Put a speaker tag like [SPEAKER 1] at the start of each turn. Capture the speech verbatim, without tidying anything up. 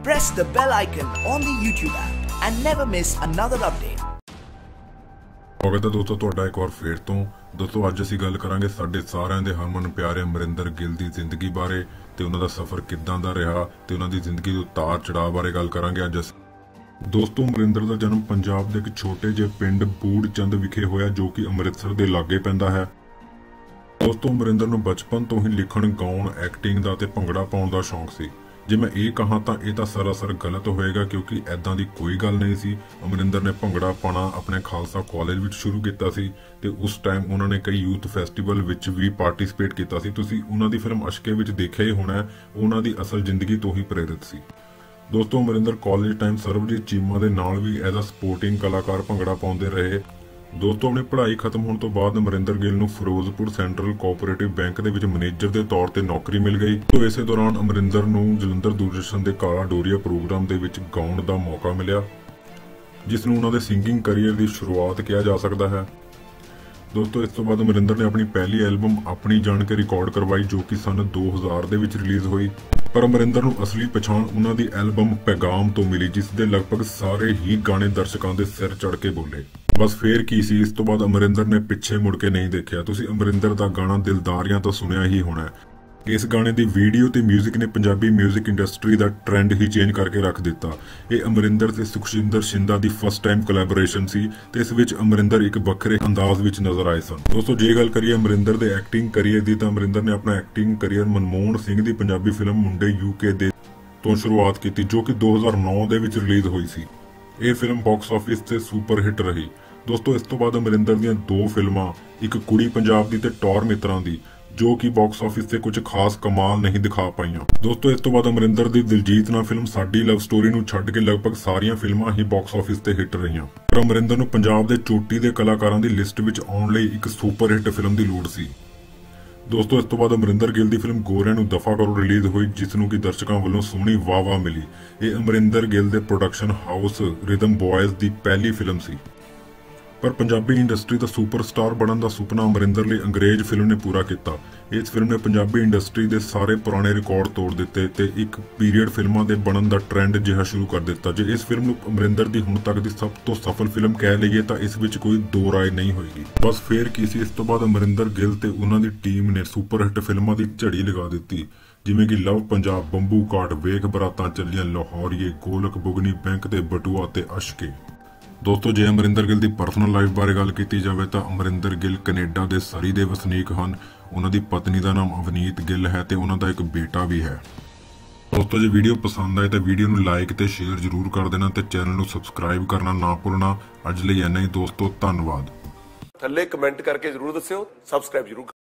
[SPEAKER 1] press the bell icon on the YouTube app and never miss another update.
[SPEAKER 2] स्वागत है दोस्तों ਤੁਹਾਡਾ ਇੱਕ ਵਾਰ ਫੇਰ ਤੋਂ। ਦੋਸਤੋ ਅੱਜ ਅਸੀਂ ਗੱਲ ਕਰਾਂਗੇ ਸਾਡੇ ਸਾਰਿਆਂ ਦੇ ਹਰਮਨ ਪਿਆਰੇ ਅਮਰਿੰਦਰ ਗਿੱਲ ਦੀ ਜ਼ਿੰਦਗੀ ਬਾਰੇ ਤੇ ਉਹਨਾਂ ਦਾ ਸਫ਼ਰ ਕਿੱਦਾਂ ਦਾ ਰਿਹਾ ਤੇ ਉਹਨਾਂ ਦੀ ਜ਼ਿੰਦਗੀ ਦੇ ਉਤਾਰ ਚੜਾਅ ਬਾਰੇ ਗੱਲ ਕਰਾਂਗੇ ਅੱਜ ਅਸੀਂ। ਦੋਸਤੋ ਅਮਰਿੰਦਰ ਦਾ ਜਨਮ ਪੰਜਾਬ ਦੇ ਇੱਕ ਛੋਟੇ ਜਿਹੇ ਪਿੰਡ ਬੂੜ ਚੰਦ ਵਿਖੇ ਹੋਇਆ ਜੋ ਕਿ ਅੰਮ੍ਰਿਤਸਰ ਦੇ ਲਾਗੇ ਪੈਂਦਾ ਹੈ। ਦੋਸਤੋ ਅਮਰਿੰਦਰ ਨੂੰ ਬਚਪਨ ਤੋਂ ਹੀ ਲਿਖਣ ਗਾਉਣ ਐਕਟਿੰਗ ਦਾ ਤੇ ਭੰਗੜਾ ਪਾਉਣ ਦਾ ਸ਼ੌਂਕ ਸੀ। ਜੇ मैं ये कहा तो यह तो सरासर गलत होएगा क्योंकि ऐदा की कोई गल नहीं सी। अमरिंदर ने भंगड़ा पाना अपने खालसा कॉलेज में शुरू किया सी ते उस टाइम उन्होंने कई यूथ फैसटीवल विच भी पार्टिसिपेट किया सी। तुसी उन्हां दी फिल्म अशके विच देखिया ही होना है, उन्हां दी असल जिंदगी तो ही प्रेरित सी। दोस्तों अमरिंदर कॉलेज टाइम सरबजीत चीमा दे नाल भी एज अ सपोर्टिंग कलाकार भंगड़ा पाउंदे रहे। दोस्तों अपनी पढ़ाई खत्म होने तो बाद अमरिंदर गिल नूं फिरोजपुर सेंट्रल कोऑपरेटिव बैंक दे विच मैनेजर के तौर पर नौकरी मिल गई। तो इस दौरान अमरिंदर नूं जलंधर दूरदर्शन के काला डोरिया प्रोग्राम दे विच गाउण का मौका मिलिया जिस नूं उन्हां दे सिंगिंग करियर की शुरुआत किया जा सकता है। दोस्तों इस तो बाद अमरिंदर ने अपनी पहली एल्बम अपनी जान के रिकॉर्ड करवाई जो कि सन दो हज़ार दे विच रिलीज हुई। पर अमरिंदर नूं असली पछाण उन्हां दी एल्बम पैगाम तो मिली जिस दे लगभग सारे ही गाने दर्शकों के सिर चढ़ के बोले। बस फिर की सी इस तो बाद अमरिंदर ने पिछे मुड़ के नहीं देखा। तुसी अमरिंदर का गाना दिलदारियां तो सुनिया ही होना है। इस गाने की वीडियो ते म्यूजिक ने पंजाबी म्यूजिक इंडस्ट्री का ट्रेंड ही चेंज करके रख दिता। ये अमरिंदर ते सुखजिंदर शिंदा की फर्स्ट टाइम कोलैबोरेशन सी ते इस विच अमरिंदर एक वखरे अंदाज विच नजर आए सन। दोस्तों जे गल करिए अमरिंदर दे एक्टिंग करियर दी तां अमरिंदर ने अपना एक्टिंग करियर मनमोहन सिंह की पंजाबी फिल्म मुंडे यूके दे तो शुरुआत की जो कि दो हज़ार नौ दे विच रिलीज हुई सी। ये फिल्म बॉक्स ऑफिस से सुपर हिट रही। दोस्तों इस तो बाद अमरिंदर दी दो फिल्मां एक कुड़ी पंजाब दी ते टौर मित्रां दी जो कि बॉक्स ऑफिस से कुछ खास कमाल नहीं दिखा पाईयां। दोस्तों इस तो बाद अमरिंदर दी दिलजीत नाल फिल्म साडी लव स्टोरी नूं छड्ड के लगभग सारियां फिल्मां ही बॉक्स ऑफिस ते हिट रहीआं। पर अमरिंदर नूं पंजाब दे चोटी दे कलाकारां दी लिस्ट विच आउण लई एक सुपर हिट फिल्म दी लोड़ सी। दोस्तों इस तो बाद अमरिंदर गिल की फिल्म गोरियां नूं दफा करो रिलीज हुई जिस नूं कि दर्शकों वालों सोहनी वाह वाह मिली। ये अमरिंदर गिल के प्रोडक्शन हाउस रिदम बॉयज की पहली फिल्म सी। पर पंजाबी इंडस्ट्री का सुपरस्टार बनने का सुपना अमरिंदर लिए अंग्रेज फिल्म ने पूरा किया। इस फिल्म ने पंजाबी इंडस्ट्री के सारे पुराने रिकॉर्ड तोड़ दिते ते एक पीरीयड फिल्मों के बनने का ट्रेंड जिहा शुरू कर दिता। जे इस फिल्म को अमरिंदर की हुण तक की सब तो सफल फिल्म कह लीए तो इस विच कोई दो राय नहीं होएगी। बस फिर की सी इस तो बाद अमरिंदर गिल ते उन्हां दी टीम ने सुपर हिट फिल्मों की झड़ी लगा दी जिमें कि लव पंजाब, बंबू काट, वेख बरातां चलियां, लाहौरीए, गोलक बुगनी, बैंक ते बटुआ ते अशके। दोस्तों जे अमरिंदर गिल की परसनल लाइफ बारे गल की जाए तो अमरिंदर गिल कनेडा के सरी के वसनीक हैं। उन्होंने पत्नी का नाम अवनीत गिल है तो उन्होंने एक बेटा भी है। दोस्तों जो वीडियो पसंद आए तो वीडियो को लाइक तो शेयर जरूर कर देना तो चैनल को सबसक्राइब करना ना भुलना। अज लई इन्ना ही दोस्तों, धन्यवाद।
[SPEAKER 3] थल्ले कमेंट करके जरूर दस्सिओ, सबसक्राइब जरूर।